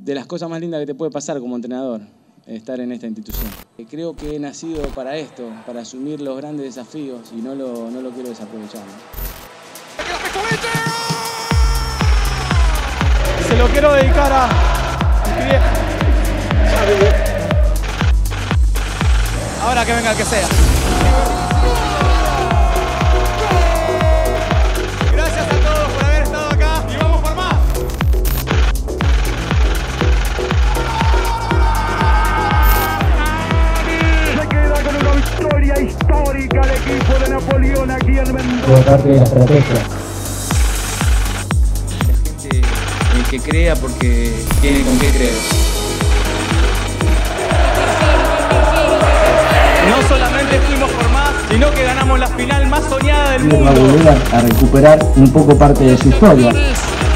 de las cosas más lindas que te puede pasar como entrenador, estar en esta institución. Creo que he nacido para esto, para asumir los grandes desafíos y no lo quiero desaprovechar, ¿no? Se lo quiero dedicar a mi vieja. Ahora que venga el que sea. Gracias a todos por haber estado acá y vamos por más. Se queda con una victoria histórica el equipo de Napoleón aquí en Mendoza. Por parte de la estrategia. La gente que crea porque tiene con qué creer. No solamente fuimos por más, sino que ganamos la final más soñada del mundo. Va a volver a recuperar un poco parte de su historia.